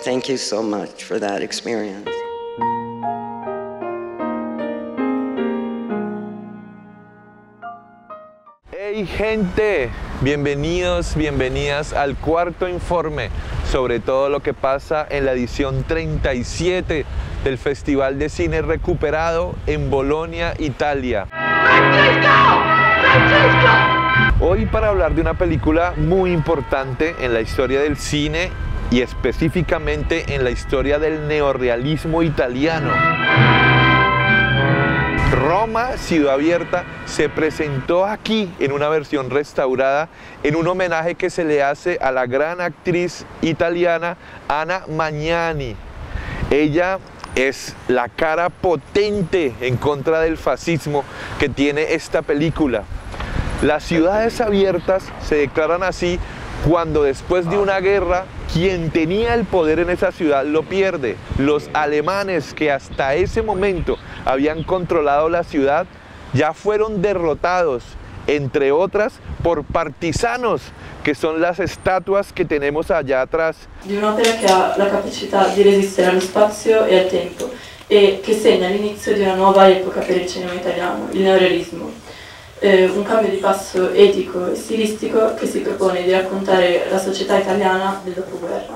Thank you so much for that experience. Hey gente, bienvenidos, bienvenidas al cuarto informe sobre todo lo que pasa en la edición 37 del Festival de Cine Recuperado en Bolonia, Italia. Hoy para hablar de una película muy importante en la historia del cine y específicamente en la historia del neorrealismo italiano. Roma, Ciudad Abierta, se presentó aquí en una versión restaurada en un homenaje que se le hace a la gran actriz italiana Anna Magnani. Ella es la cara potente en contra del fascismo que tiene esta película. Las ciudades abiertas se declaran así cuando después de una guerra quien tenía el poder en esa ciudad lo pierde. Los alemanes que hasta ese momento habían controlado la ciudad ya fueron derrotados, entre otras por partisanos, que son las estatuas que tenemos allá atrás. Di un'opera che ha la capacità di resistere allo spazio e al tempo e che segna l'inizio di una nuova epoca per il cinema italiano, il neorealismo. Un cambio di passo etico e stilistico che si propone di raccontare la società italiana del dopoguerra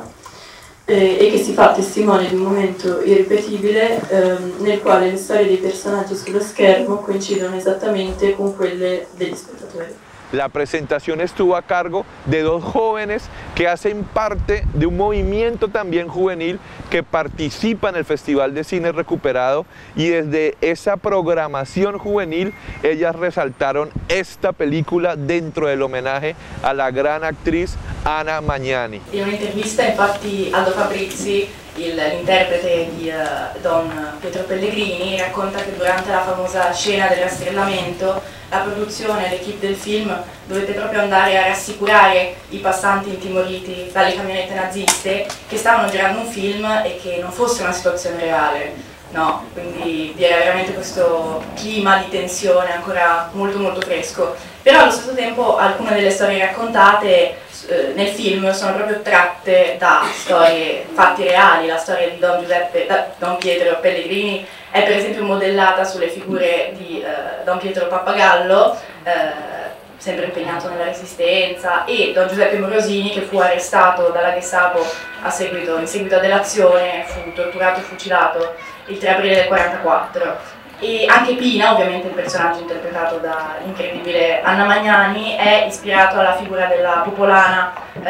e che si fa testimone di un momento irripetibile nel quale le storie dei personaggi sullo schermo coincidono esattamente con quelle degli spettatori. La presentación estuvo a cargo de dos jóvenes que hacen parte de un movimiento también juvenil que participa en el Festival de Cine Recuperado, y desde esa programación juvenil ellas resaltaron esta película dentro del homenaje a la gran actriz Anna Magnani. In un'intervista infatti Aldo Fabrizi, l'interprete di Don Pietro Pellegrini, racconta che durante la famosa scena del rastrellamento la produzione e l'equipe del film dovette proprio andare a rassicurare i passanti intimoriti dalle camionette naziste che stavano girando un film e che non fosse una situazione reale, no? Quindi vi era veramente questo clima di tensione ancora molto fresco. Però allo stesso tempo alcune delle storie raccontate nel film sono proprio tratte da storie, fatti reali. La storia di Don Pietro Pellegrini è per esempio modellata sulle figure di Don Pietro Pappagallo, sempre impegnato nella Resistenza, e Don Giuseppe Morosini, che fu arrestato dalla Gestapo in seguito dell'azione, fu torturato e fucilato il 3 aprile del 1944. E anche Pina, ovviamente il personaggio interpretato da l'incredibile Anna Magnani, è ispirato alla figura della popolana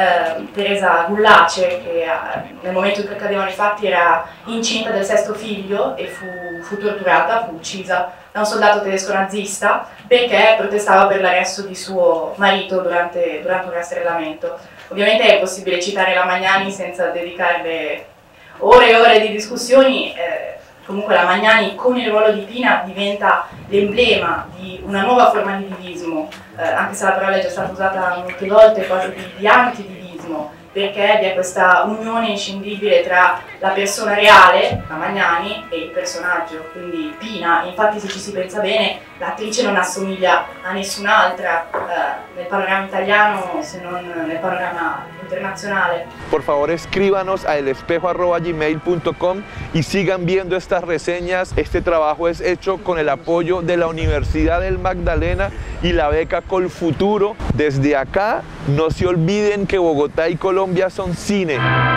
Teresa Gullace, che nel momento in cui accadevano i fatti era incinta del sesto figlio e fu torturata, fu uccisa da un soldato tedesco nazista perché protestava per l'arresto di suo marito durante un rastrellamento. Ovviamente è possibile citare la Magnani senza dedicarle ore e ore di discussioni. Comunque la Magnani con il ruolo di Pina diventa l'emblema di una nuova forma di divismo, anche se la parola è già stata usata molte volte, quasi di antidivismo, perché vi è questa unione inscindibile tra la persona reale, la Magnani, e il personaggio, quindi Pina. Infatti se ci si pensa bene, l'attrice non assomiglia a nessun'altra nel panorama italiano se non nel panorama internacional. Por favor, escríbanos a elespejo@gmail.com y sigan viendo estas reseñas. Este trabajo es hecho con el apoyo de la Universidad del Magdalena y la beca Colfuturo. Desde acá, no se olviden que Bogotá y Colombia son cine.